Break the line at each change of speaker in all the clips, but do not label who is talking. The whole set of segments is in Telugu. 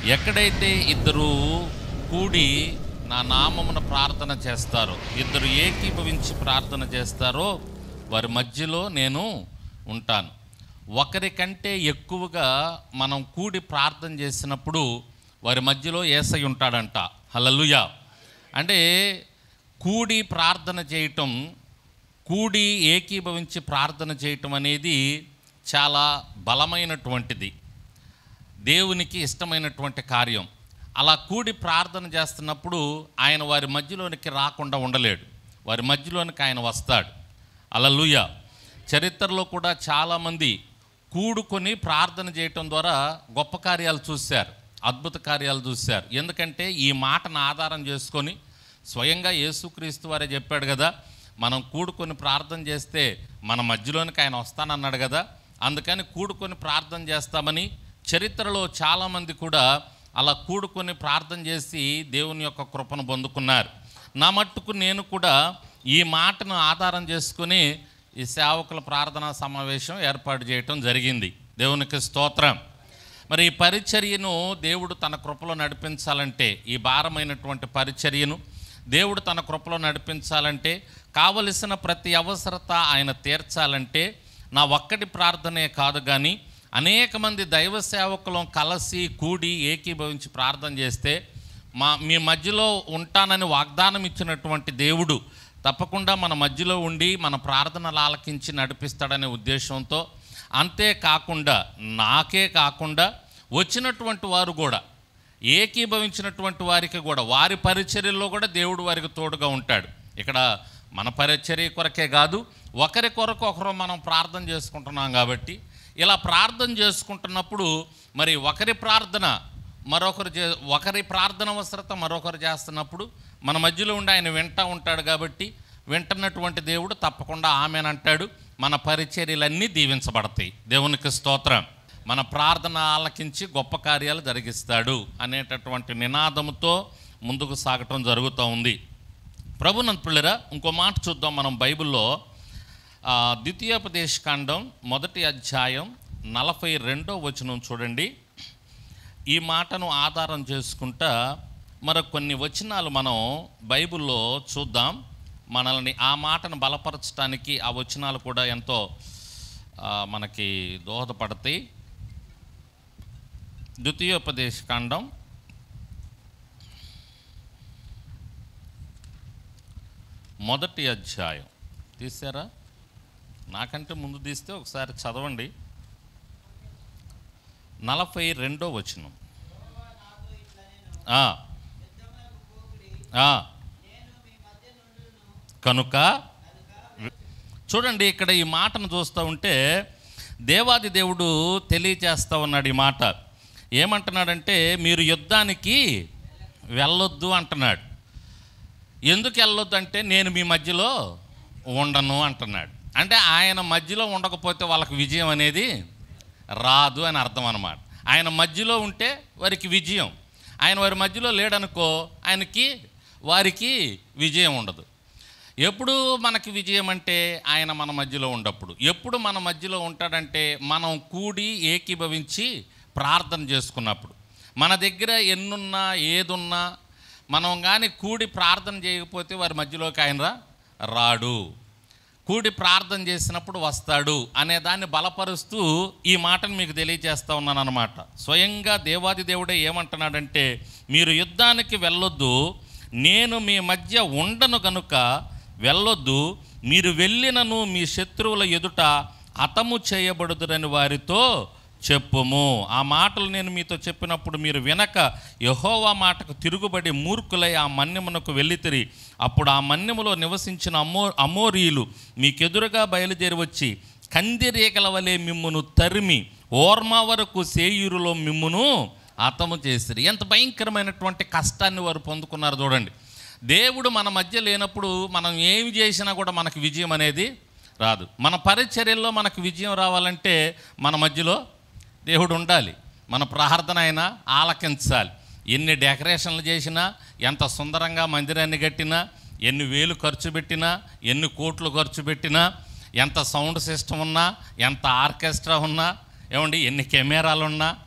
ఎక్కడైతే ఇద్దరు కూడి నా నామమున ప్రార్థన చేస్తారో, ఇద్దరు ఏకీభవించి ప్రార్థన చేస్తారో వారి మధ్యలో నేను ఉంటాను. ఒకరికంటే ఎక్కువగా మనం కూడి ప్రార్థన చేసినప్పుడు వారి మధ్యలో యేసయ్య ఉంటాడంట. హల్లెలూయా. అంటే కూడి ప్రార్థన చేయటం, కూడి ఏకీభవించి ప్రార్థన చేయటం అనేది చాలా బలమైనటువంటిది, దేవునికి ఇష్టమైనటువంటి కార్యం. అలా కూడి ప్రార్థన చేస్తున్నప్పుడు ఆయన వారి మధ్యలోనికి రాకుండా ఉండలేడు, వారి మధ్యలోనికి ఆయన వస్తాడు. హల్లెలూయా. చరిత్రలో కూడా చాలామంది కూడుకొని ప్రార్థన చేయటం ద్వారా గొప్ప కార్యాలు చూశారు, అద్భుత కార్యాలు చూశారు. ఎందుకంటే ఈ మాటను ఆధారం చేసుకొని స్వయంగా యేసుక్రీస్తు వారే చెప్పాడు కదా, మనం కూడుకొని ప్రార్థన చేస్తే మన మధ్యలోనికి ఆయన వస్తానన్నాడు కదా. అందుకని కూడుకొని ప్రార్థన చేస్తామని చరిత్రలో చాలామంది కూడా అలా కూడుకొని ప్రార్థన చేసి దేవుని యొక్క కృపను పొందుకున్నారు. నా మట్టుకు నేను కూడా ఈ మాటను ఆధారం చేసుకుని ఈ సేవకుల ప్రార్థనా సమావేశం ఏర్పాటు చేయటం జరిగింది. దేవునికి స్తోత్రం. మరి ఈ పరిచర్యను దేవుడు తన కృపలో నడిపించాలంటే, ఈ భారమైనటువంటి పరిచర్యను దేవుడు తన కృపలో నడిపించాలంటే, కావలసిన ప్రతి అవసరత ఆయన తీర్చాలంటే నా ఒక్కటి ప్రార్థనే కాదు కానీ అనేక మంది దైవ సేవకులం కలిసి కూడి ఏకీభవించి ప్రార్థన చేస్తే మీ మధ్యలో ఉంటానని వాగ్దానం ఇచ్చినటువంటి దేవుడు తప్పకుండా మన మధ్యలో ఉండి మన ప్రార్థనలు ఆలకించి నడిపిస్తాడనే ఉద్దేశంతో, అంతేకాకుండా నాకే కాకుండా వచ్చినటువంటి వారు కూడా, ఏకీభవించినటువంటి వారికి కూడా, వారి పరిచర్యల్లో కూడా దేవుడు వారికి తోడుగా ఉంటాడు. ఇక్కడ మన పరిచర్య కొరకే కాదు, ఒకరి కొరకు ఒకరు మనం ప్రార్థన చేసుకుంటున్నాం కాబట్టి ఇలా ప్రార్థన చేసుకుంటున్నప్పుడు మరి ఒకరి ప్రార్థన అవసరత మరొకరు చేస్తున్నప్పుడు మన మధ్యలో ఉండి ఆయన వింటూ ఉంటాడు. కాబట్టి వింటున్నటువంటి దేవుడు తప్పకుండా ఆమెనంటాడు, మన పరిచర్యలన్నీ దీవించబడతాయి. దేవునికి స్తోత్రం. మన ప్రార్థన ఆలకించి గొప్ప కార్యాలు జరిగిస్తాడు అనేటటువంటి నినాదంతో ముందుకు సాగటం జరుగుతూ ఉంది. ప్రభునందు పిల్లరా, ఇంకో మాట చూద్దాం. మనం బైబిల్లో ద్వితీయోపదేశకాండం 1వ అధ్యాయం 42వ వచనం చూడండి. ఈ మాటను ఆధారం చేసుకుంటా మరొక కొన్ని వచనాలు మనం బైబిల్లో చూద్దాం. మనల్ని ఆ మాటను బలపరచడానికి ఆ వచనాలు కూడా ఎంతో మనకి దోహదపడతాయి. ద్వితీయోపదేశకాండం 1వ అధ్యాయం తీసారా? నాకంటే ముందు తీస్తే ఒకసారి చదవండి. 42వ వచనం. కనుక చూడండి, ఇక్కడ ఈ మాటను చూస్తూ ఉంటే దేవాది దేవుడు తెలియచేస్తూ ఉన్నాడు. ఈ మాట ఏమంటున్నాడంటే, మీరు యుద్ధానికి వెళ్ళొద్దు అంటున్నాడు. ఎందుకు వెళ్ళొద్దు అంటే, నేను మీ మధ్యలో ఉండను అంటున్నాడు. అంటే ఆయన మధ్యలో ఉండకపోతే వాళ్ళకి విజయం అనేది రాదు అని అర్థం అన్నమాట. ఆయన మధ్యలో ఉంటే వారికి విజయం, ఆయన వారి మధ్యలో లేడనుకో వారికి విజయం ఉండదు. ఎప్పుడు మనకి విజయం అంటే ఆయన మన మధ్యలో ఉండప్పుడు. ఎప్పుడు మన మధ్యలో ఉంటాడంటే మనం కూడి ఏకీభవించి ప్రార్థన చేసుకున్నప్పుడు. మన దగ్గర ఎన్నున్నా ఏదున్నా మనం కానీ కూడి ప్రార్థన చేయకపోతే వారి మధ్యలోకి ఆయన రాడు. కూడి ప్రార్థన చేసినప్పుడు వస్తాడు అనే దాన్ని బలపరుస్తూ ఈ మాటను మీకు తెలియజేస్తూ ఉన్నాను అన్నమాట. స్వయంగా దేవాది దేవుడే ఏమంటున్నాడంటే, మీరు యుద్ధానికి వెళ్ళొద్దు, నేను మీ మధ్య ఉండను కనుక వెళ్ళొద్దు, మీరు వెళ్ళినను మీ శత్రువుల ఎదుట హతము చేయబడుదురని వారితో చెప్పుము. ఆ మాటలు నేను మీతో చెప్పినప్పుడు మీరు వినక యెహోవా మాటకు తిరుగుబడి మూర్ఖులై ఆ మన్యమునకు వెళ్ళితిరి. అప్పుడు ఆ మన్యములో నివసించిన అమోరీయులు మీకెదురుగా బయలుదేరి వచ్చి కందిరీగల వలె మిమ్మును తరిమి ఓర్మా వరకు సేయూరులో మిమ్మును హతము చేసిరి. ఎంత భయంకరమైనటువంటి కష్టాన్ని వారు పొందుకున్నారు చూడండి. దేవుడు మన మధ్య లేనప్పుడు మనం ఏమి చేసినా కూడా మనకు విజయం అనేది రాదు. మన పరిచర్యల్లో మనకు విజయం రావాలంటే మన మధ్యలో దేవుడు ఉండాలి. మన ప్రార్థన అయినా ఆలకించాలి. ఎన్ని డెకరేషన్లు చేసినా, ఎంత సుందరంగా మందిరాన్ని కట్టినా, ఎన్ని వేలు ఖర్చు పెట్టినా, ఎన్ని కోట్లు ఖర్చు పెట్టినా, ఎంత సౌండ్ సిస్టమ్ ఉన్నా, ఎంత ఆర్కెస్ట్రా ఉన్నా, ఏమండి ఎన్ని కెమెరాలు ఉన్నా,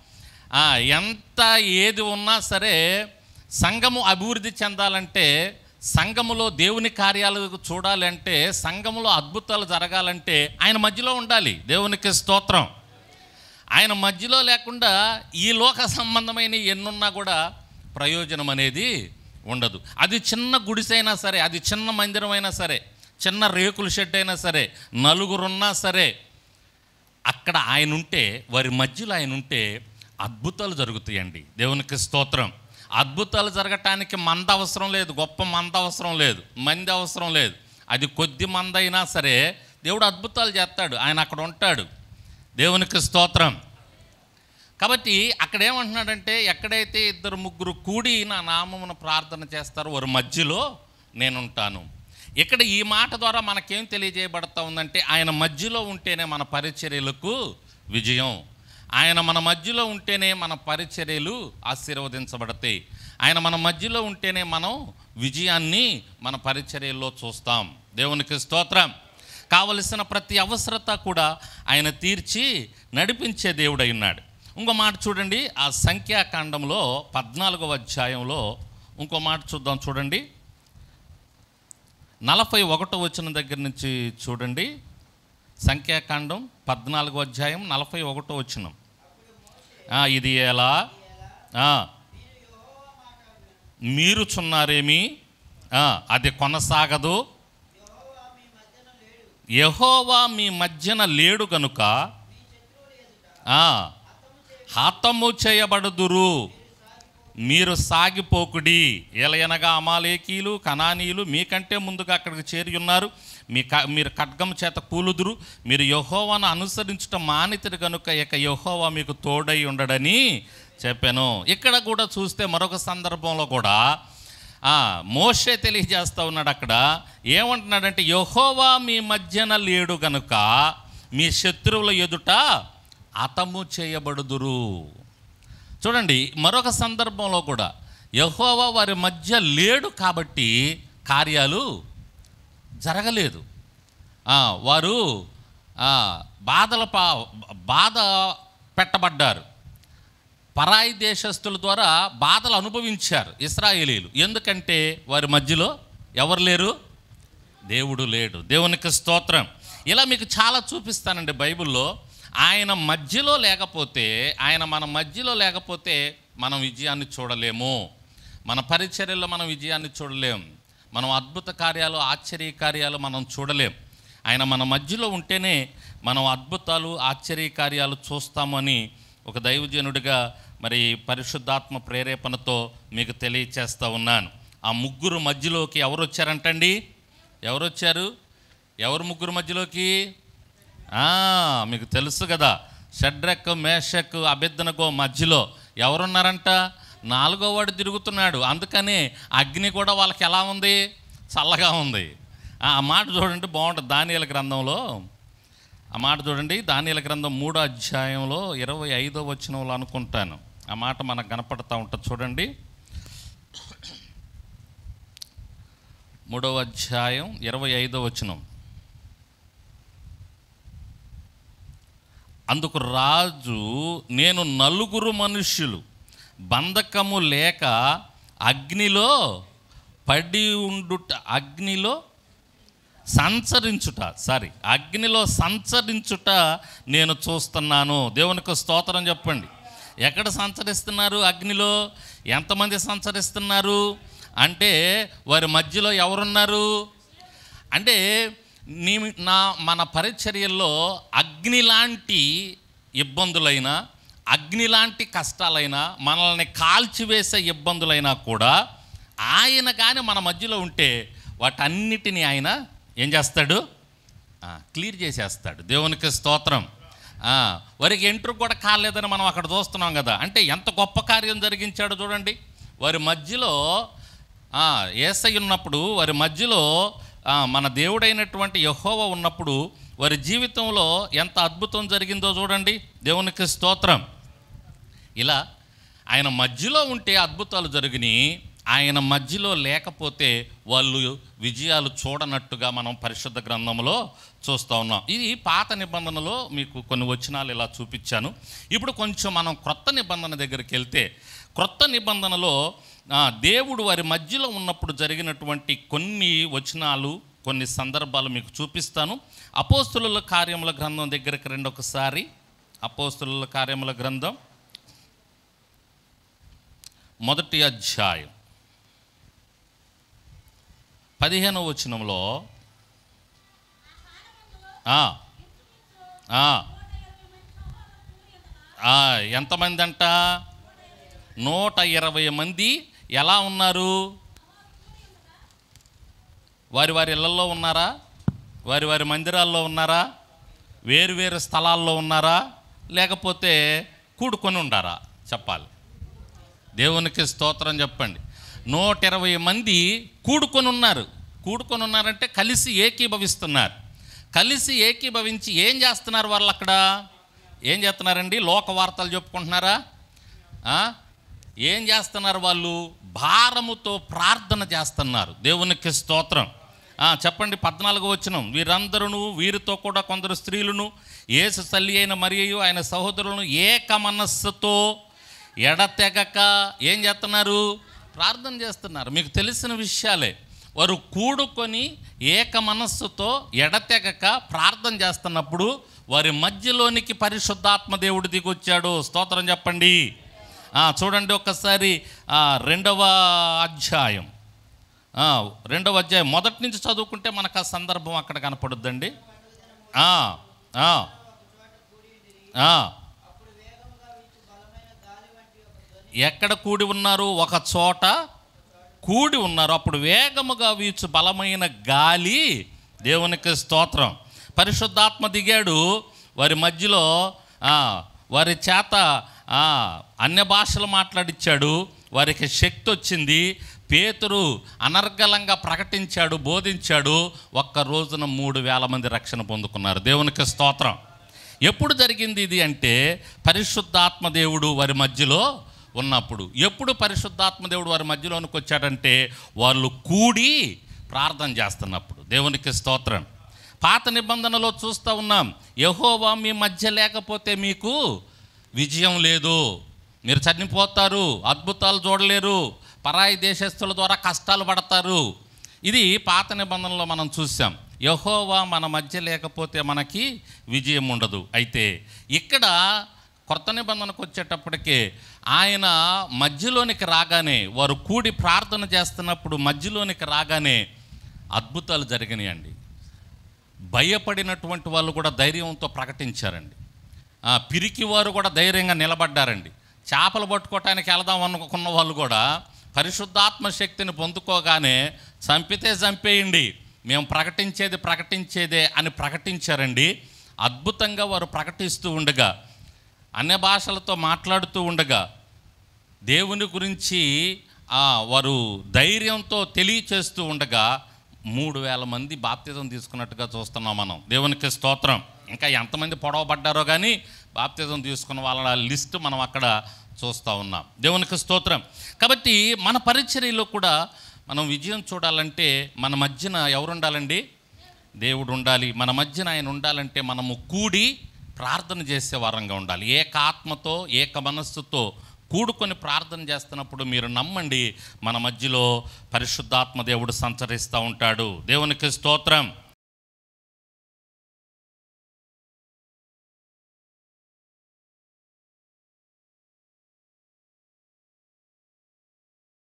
ఎంత ఏది ఉన్నా సరే సంఘము అభివృద్ధి చెందాలంటే, సంఘములో దేవుని కార్యాలు చూడాలంటే, సంఘములో అద్భుతాలు జరగాలంటే ఆయన మధ్యలో ఉండాలి. దేవునికి స్తోత్రం. ఆయన మధ్యలో లేకుండా ఈ లోక సంబంధమైన ఎన్నున్నా కూడా ప్రయోజనం అనేది ఉండదు. అది చిన్న గుడిసైనా సరే, అది చిన్న మందిరం అయినా సరే, చిన్న రేకుల షెడ్ అయినా సరే, నలుగురున్నా సరే, అక్కడ ఆయన ఉంటే, వారి మధ్యలో ఆయన ఉంటే అద్భుతాలు జరుగుతాయండి. దేవునికి స్తోత్రం. అద్భుతాలు జరగటానికి మంద అవసరం లేదు, గొప్ప మంద అవసరం లేదు, మంది అవసరం లేదు. అది కొద్ది మంది అయినా సరే దేవుడు అద్భుతాలు చేస్తాడు. ఆయన అక్కడ ఉంటాడు. దేవునికి స్తోత్రం. కాబట్టి అక్కడ ఏమంటున్నాడంటే, ఎక్కడైతే 2-3 కూడి నా నామమున ప్రార్థన చేస్తారో వారి మధ్యలో నేనుంటాను. ఇక్కడ ఈ మాట ద్వారా మనకేం తెలియజేయబడతా ఉందంటే, ఆయన మధ్యలో ఉంటేనే మన పరిచర్యలకు విజయం. ఆయన మన మధ్యలో ఉంటేనే మన పరిచర్యలు ఆశీర్వదించబడతాయి. ఆయన మన మధ్యలో ఉంటేనే మనం విజయాన్ని మన పరిచర్యల్లో చూస్తాం. దేవునికి స్తోత్రం. కావలసిన ప్రతి అవసరత కూడా ఆయన తీర్చి నడిపించే దేవుడై ఉన్నాడు. ఇంకో మాట చూడండి, ఆ సంఖ్యాకాండంలో 14వ అధ్యాయంలో ఇంకో మాట చూద్దాం. చూడండి, 41వ వచనం దగ్గర నుంచి చూడండి. సంఖ్యాకాండం 14వ అధ్యాయం 41వ వచనం. ఇది ఎలా మీరు చున్నారేమి, అది కొనసాగదు. యెహోవా మీ మధ్యన లేడు గనుక హతము చేయబడుదురు, మీరు సాగిపోకుడి. ఎలయనగా అమాలేకీలు, కనానీయులు మీకంటే ముందుగా అక్కడికి చేరి ఉన్నారు. మీరు ఖడ్గం చేత కూలుదురు. మీరు యెహోవాను అనుసరించుట మానితుడు కనుక ఇక యెహోవా మీకు తోడై ఉండడని చెప్పాను. ఇక్కడ కూడా చూస్తే మరొక సందర్భంలో కూడా మోషే తెలియజేస్తూ ఉన్నాడు. అక్కడ ఏమంటున్నాడంటే, యెహోవా మీ మధ్యన లేడు గనుక మీ శత్రువుల ఎదుట హతము చేయబడుదురు. చూడండి, మరొక సందర్భంలో కూడా యెహోవా వారి మధ్య లేడు కాబట్టి కార్యాలు జరగలేదు. వారు బాధ పెట్టబడ్డారు. పరాయి దేశస్తుల ద్వారా బాధలు అనుభవించారు ఇశ్రాయేలీయులు. ఎందుకంటే వారి మధ్యలో ఎవరు లేరు? దేవుడు లేడు. దేవునికి స్తోత్రం. ఇలా మీకు చాలా చూపిస్తానండి బైబిల్లో. ఆయన మధ్యలో లేకపోతే, ఆయన మన మధ్యలో లేకపోతే మనం విజయాన్ని చూడలేము. మన పరిచర్యలో మనం విజయాన్ని చూడలేము. మనం అద్భుత కార్యాలు, ఆశ్చర్య కార్యాలు మనం చూడలేం. ఆయన మన మధ్యలో ఉంటేనే మనం అద్భుతాలు, ఆశ్చర్య కార్యాలు చూస్తామని ఒక దైవజనుడిగా మరి పరిశుద్ధాత్మ ప్రేరేపణతో మీకు తెలియచేస్తూ ఉన్నాను. ఆ ముగ్గురు మధ్యలోకి ఎవరు వచ్చారంటండి? ఎవరు వచ్చారు? ఎవరు ముగ్గురు మధ్యలోకి? మీకు తెలుసు కదా, షడ్రక్, మేషక్, అబేద్నెగో మధ్యలో ఎవరున్నారంట? 4వ వాడు తిరుగుతున్నాడు. అందుకని అగ్ని కూడా వాళ్ళకి ఎలా ఉంది? చల్లగా ఉంది. ఆ మాట చూడండి, బాగుంటుంది. దానియేలు గ్రంథంలో ఆ మాట చూడండి. దానియేలు గ్రంథం 3వ అధ్యాయంలో 25వ వచనంలో అనుకుంటాను ఆ మాట మనకు కనపడతా ఉంటుంది. చూడండి, 3వ అధ్యాయం 25వ వచనం. అందుకు రాజు, నేను 4 మనుష్యులు బంధకము లేక అగ్నిలో పడి ఉండుట, అగ్నిలో సంచరించుట నేను చూస్తున్నాను. దేవునికి స్తోత్రం చెప్పండి. ఎక్కడ సంచరిస్తున్నారు? అగ్నిలో. ఎంతమంది సంచరిస్తున్నారు అంటే వారి మధ్యలో ఎవరున్నారు అంటే, మన పరిచర్యల్లో అగ్ని లాంటి ఇబ్బందులైనా, అగ్ని లాంటి కష్టాలైనా, మనల్ని కాల్చివేసే ఇబ్బందులైనా కూడా ఆయన కానీ మన మధ్యలో ఉంటే వాటన్నిటినీ ఆయన ఏం చేస్తాడు? క్లియర్ చేసేస్తాడు. దేవునికి స్తోత్రం. వారికి ఎంట్రు కూడా కాలేదని మనం అక్కడ చూస్తున్నాం కదా. అంటే ఎంత గొప్ప కార్యం జరిగించాడో చూడండి. వారి మధ్యలో యేసయ్య ఉన్నప్పుడు, వారి మధ్యలో మన దేవుడైనటువంటి యెహోవా ఉన్నప్పుడు వారి జీవితంలో ఎంత అద్భుతం జరిగిందో చూడండి. దేవునికి స్తోత్రం. ఇలా ఆయన మధ్యలో ఉంటే అద్భుతాలు జరిగినాయి. ఆయన మధ్యలో లేకపోతే వాళ్ళు విజయాలు చూడనట్టుగా మనం పరిశుద్ధ గ్రంథంలో చూస్తూ ఉన్నాం. ఇది పాత నిబంధనలో మీకు కొన్ని వచనాలు ఇలా చూపించాను. ఇప్పుడు కొంచెం మనం క్రొత్త నిబంధన దగ్గరికి వెళ్తే, క్రొత్త నిబంధనలో దేవుడు వారి మధ్యలో ఉన్నప్పుడు జరిగినటువంటి కొన్ని వచనాలు, కొన్ని సందర్భాలు మీకు చూపిస్తాను. అపోస్తులుల కార్యముల గ్రంథం దగ్గరికి రండి ఒకసారి. అపోస్తులుల కార్యముల గ్రంథం 1వ అధ్యాయం 15వ వచనంలో ఎంతమంది అంట? 120 మంది ఎలా ఉన్నారు? వారి వారి ఇళ్లలో ఉన్నారా? వారి వారి మందిరాల్లో ఉన్నారా? వేరు వేరు స్థలాల్లో ఉన్నారా? లేకపోతే కూడుకొని ఉండారా? చెప్పాలి. దేవునికి స్తోత్రం చెప్పండి. 120 మంది కూడుకొని ఉన్నారు. కూడుకొని ఉన్నారంటే కలిసి ఏకీభవిస్తున్నారు. కలిసి ఏకీభవించి ఏం చేస్తున్నారు వాళ్ళు అక్కడ? ఏం చేస్తున్నారండి? లోక వార్తలు చెప్పుకుంటున్నారా? ఏం చేస్తున్నారు వాళ్ళు? భారముతో ప్రార్థన చేస్తున్నారు. దేవునికి స్తోత్రం చెప్పండి. 14వ వచనం, వీరందరూ వీరితో కూడా కొందరు స్త్రీలను యేసు తల్లి అయిన మరియు ఆయన సహోదరులను ఏక మనస్సుతో ఎడతెగక ఏం చేస్తున్నారు? ప్రార్థన చేస్తున్నారు. మీకు తెలిసిన విషయాలే. వారు కూడుకొని ఏక మనస్సుతో ఎడతెగక ప్రార్థన చేస్తున్నప్పుడు వారి మధ్యలోనికి పరిశుద్ధాత్మ దేవుడు దిగొచ్చాడు. స్తోత్రం చెప్పండి. చూడండి ఒక్కసారి 2వ అధ్యాయం మొదటి నుంచి చదువుకుంటే మనకు ఆ సందర్భం అక్కడ కనపడుద్దండి. ఎక్కడ కూడి ఉన్నారు? ఒక చోట కూడి ఉన్నారు. అప్పుడు వేగముగా వీచు బలమైన గాలి, దేవునికి స్తోత్రం, పరిశుద్ధాత్మ దిగాడు వారి మధ్యలో. వారి చేత అన్య భాషలు మాట్లాడిచ్చాడు. వారికి శక్తి వచ్చింది. పేతురు అనర్గళంగా ప్రకటించాడు, బోధించాడు. ఒక్క రోజున 3000 మంది రక్షణ పొందుకున్నారు. దేవునికి స్తోత్రం. ఎప్పుడు జరిగింది ఇది అంటే పరిశుద్ధాత్మ దేవుడు వారి మధ్యలో ఉన్నప్పుడు. ఎప్పుడు పరిశుద్ధాత్మ దేవుడు వారి మధ్యలోనికి వచ్చాడంటే వాళ్ళు కూడి ప్రార్థన చేస్తున్నప్పుడు. దేవునికి స్తోత్రం. పాత నిబంధనలో చూస్తూ ఉన్నాం, యెహోవా మీ మధ్య లేకపోతే మీకు విజయం లేదు, మీరు చనిపోతారు, అద్భుతాలు చూడలేరు, పరాయి దేశస్తుల ద్వారా కష్టాలు పడతారు. ఇది పాత నిబంధనలో మనం చూసాం. యెహోవా మన మధ్య లేకపోతే మనకి విజయం ఉండదు. అయితే ఇక్కడ కొత్త నిబంధనకు వచ్చేటప్పటికే ఆయన మధ్యలోనికి రాగానే, వారు కూడి ప్రార్థన చేస్తున్నప్పుడు మధ్యలోనికి రాగానే అద్భుతాలు జరిగినాయండి. భయపడినటువంటి వాళ్ళు కూడా ధైర్యంతో ప్రకటించారండి. పిరికి వారు కూడా ధైర్యంగా నిలబడ్డారండి. చేపలు పట్టుకోవటానికి వెళదాం అనుకున్న వాళ్ళు కూడా పరిశుద్ధాత్మ శక్తిని పొందుకోగానే చంపితే చంపేయండి, మేము ప్రకటించేదే అని ప్రకటించారండి. అద్భుతంగా వారు ప్రకటిస్తూ ఉండగా, అన్య భాషలతో మాట్లాడుతూ ఉండగా, దేవుని గురించి వారు ధైర్యంతో తెలియచేస్తూ ఉండగా 3000 మంది బాప్తిజం తీసుకున్నట్టుగా చూస్తున్నాం మనం. దేవునికి స్తోత్రం. ఇంకా ఎంతమంది పొడవబడ్డారో కానీ బాప్తిజం తీసుకున్న వాళ్ళ లిస్టు మనం అక్కడ చూస్తూ ఉన్నాం. దేవునికి స్తోత్రం. కాబట్టి మన పరిచర్యలో కూడా మనం విజయం చూడాలంటే మన మధ్యన ఎవరు ఉండాలండి? దేవుడు ఉండాలి. మన మధ్యన ఆయన ఉండాలంటే మనము కూడి ప్రార్థన చేసే వారంగా ఉండాలి. ఏక ఆత్మతో ఏక మనస్సుతో కూడుకొని ప్రార్థన చేస్తున్నప్పుడు మీరు నమ్మండి, మన మధ్యలో పరిశుద్ధాత్మ దేవుడు సంచరిస్తూ ఉంటాడు. దేవునికి స్తోత్రం.